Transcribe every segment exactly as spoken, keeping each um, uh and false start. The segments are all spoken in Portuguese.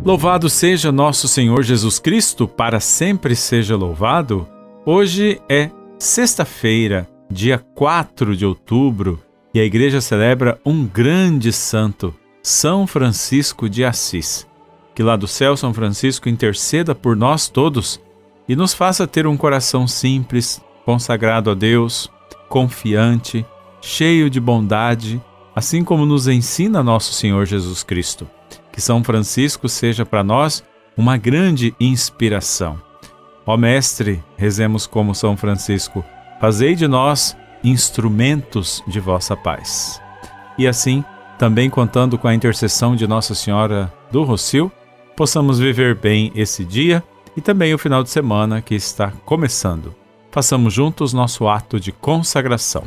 Louvado seja nosso Senhor Jesus Cristo, para sempre seja louvado. Hoje é sexta-feira, dia quatro de outubro, e a igreja celebra um grande santo, São Francisco de Assis. Que lá do céu São Francisco interceda por nós todos e nos faça ter um coração simples, consagrado a Deus, confiante, cheio de bondade, assim como nos ensina nosso Senhor Jesus Cristo. Que São Francisco seja para nós uma grande inspiração. Ó Mestre, rezemos como São Francisco, fazei de nós instrumentos de vossa paz. E assim, também contando com a intercessão de Nossa Senhora do Rossio, possamos viver bem esse dia e também o final de semana que está começando. Façamos juntos nosso ato de consagração.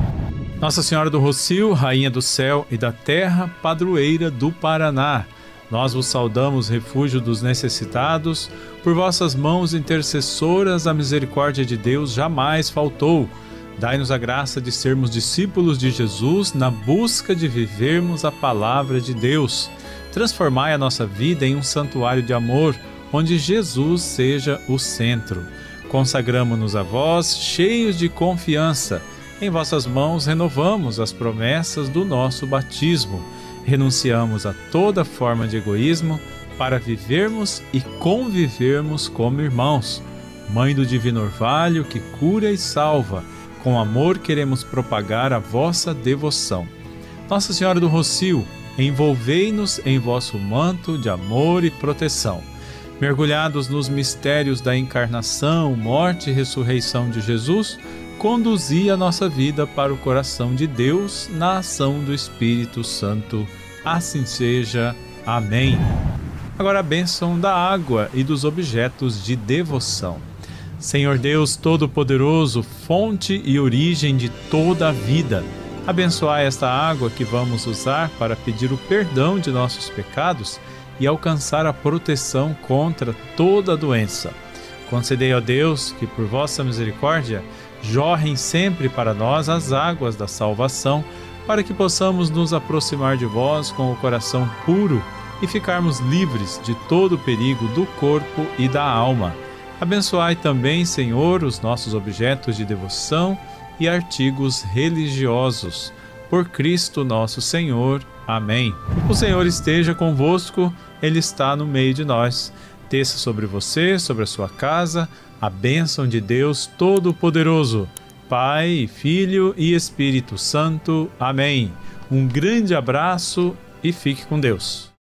Nossa Senhora do Rossio, Rainha do Céu e da Terra, Padroeira do Paraná, nós vos saudamos, refúgio dos necessitados, por vossas mãos intercessoras a misericórdia de Deus jamais faltou. Dai-nos a graça de sermos discípulos de Jesus na busca de vivermos a palavra de Deus. Transformai a nossa vida em um santuário de amor, onde Jesus seja o centro. Consagramo-nos a vós, cheios de confiança. Em vossas mãos renovamos as promessas do nosso batismo. Renunciamos a toda forma de egoísmo para vivermos e convivermos como irmãos. Mãe do Divino Orvalho, que cura e salva, com amor queremos propagar a vossa devoção. Nossa Senhora do Rossio, envolvei-nos em vosso manto de amor e proteção. Mergulhados nos mistérios da encarnação, morte e ressurreição de Jesus, conduzi a nossa vida para o coração de Deus na ação do Espírito Santo. Assim seja. Amém. Agora a bênção da água e dos objetos de devoção. Senhor Deus Todo-Poderoso, fonte e origem de toda a vida, abençoai esta água que vamos usar para pedir o perdão de nossos pecados e alcançar a proteção contra toda doença. Concedei a Deus que, por vossa misericórdia, jorrem sempre para nós as águas da salvação, para que possamos nos aproximar de vós com o coração puro e ficarmos livres de todo o perigo do corpo e da alma. Abençoai também, Senhor, os nossos objetos de devoção e artigos religiosos. Por Cristo nosso Senhor. Amém. O Senhor esteja convosco, Ele está no meio de nós. Desça sobre você, sobre a sua casa, a bênção de Deus Todo-Poderoso, Pai, Filho e Espírito Santo. Amém. Um grande abraço e fique com Deus.